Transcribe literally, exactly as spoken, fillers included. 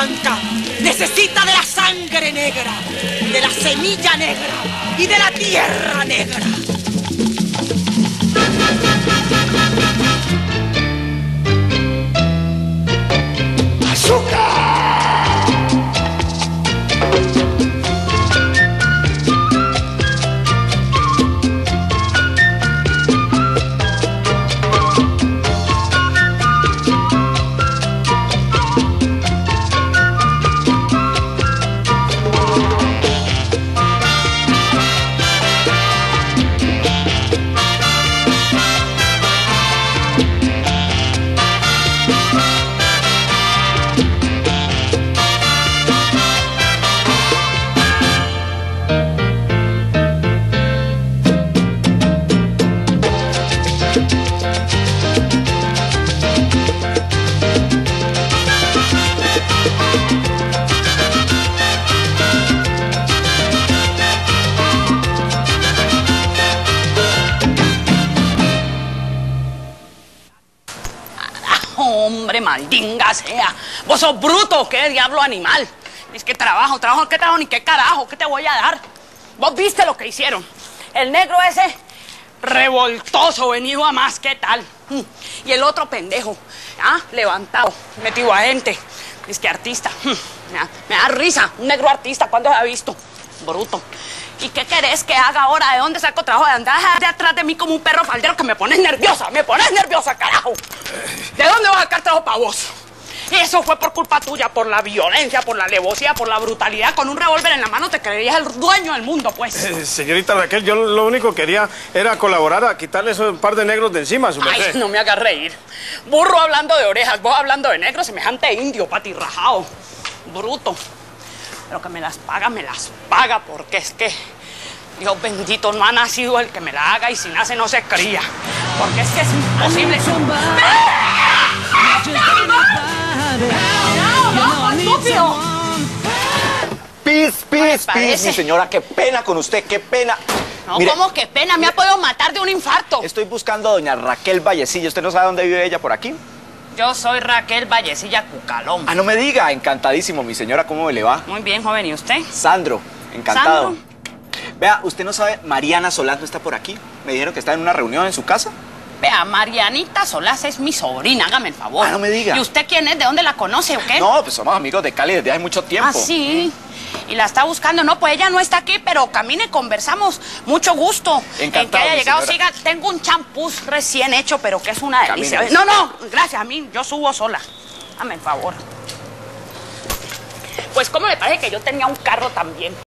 blanca necesita de la sangre negra, de la semilla negra y de la tierra negra. ¡Azúcar! Hombre, maldinga sea. ¿Vos sos bruto o qué, diablo animal? Es que trabajo, trabajo, ¿qué trabajo ni qué carajo? ¿Qué te voy a dar? Vos viste lo que hicieron. El negro ese, revoltoso, venido a más, ¿qué tal? Y el otro pendejo, ¿ah? Levantado, metido a gente. Es que artista. Me da, me da risa. Un negro artista, ¿cuándo se ha visto? Bruto. ¿Y qué querés que haga ahora? ¿De dónde saco trabajo? De andar de atrás de mí como un perro faldero que me pones nerviosa. Me pones nerviosa, carajo. ¿De dónde vas a sacar trabajo para vos? Y eso fue por culpa tuya, por la violencia, por la alevosía, por la brutalidad. Con un revólver en la mano te creerías el dueño del mundo, pues. Eh, señorita Raquel, yo lo único que quería era colaborar a quitarle esos par de negros de encima, su merced. Ay, no me hagas reír. Burro hablando de orejas, vos hablando de negro, semejante indio, patirrajado. Bruto. Pero que me las paga, me las paga, porque es que Dios bendito, no ha nacido el que me la haga y si nace no se cría. Porque es que es imposible. ¡Estúpido! Pis, pis, pis, mi señora, qué pena con usted, qué pena. No, Mire, ¿cómo qué pena? Me ha podido matar de un infarto. estoy buscando a doña Raquel Vallecilla. ¿Usted no sabe dónde vive ella por aquí? Yo soy Raquel Vallecilla Cucalón. Ah, no me diga, encantadísimo, mi señora, ¿cómo le va? Muy bien, joven, ¿y usted? Sandro, encantado. Sandro. Vea, ¿usted no sabe, Mariana Solás no está por aquí? Me dijeron que está en una reunión en su casa. Vea, Marianita Solás es mi sobrina, hágame el favor. Ah, no me diga. ¿Y usted quién es? ¿De dónde la conoce o qué? No, pues somos amigos de Cali desde hace mucho tiempo. Ah, sí. Y la está buscando. No, pues ella no está aquí, pero camine, conversamos. Mucho gusto. Encantado, en que haya mi llegado. señora. Siga, tengo un champús recién hecho, pero que es una delicia. Camine. No, no, gracias a mí. Yo subo sola. Dame el favor. Pues, ¿cómo le parece que yo tenía un carro también?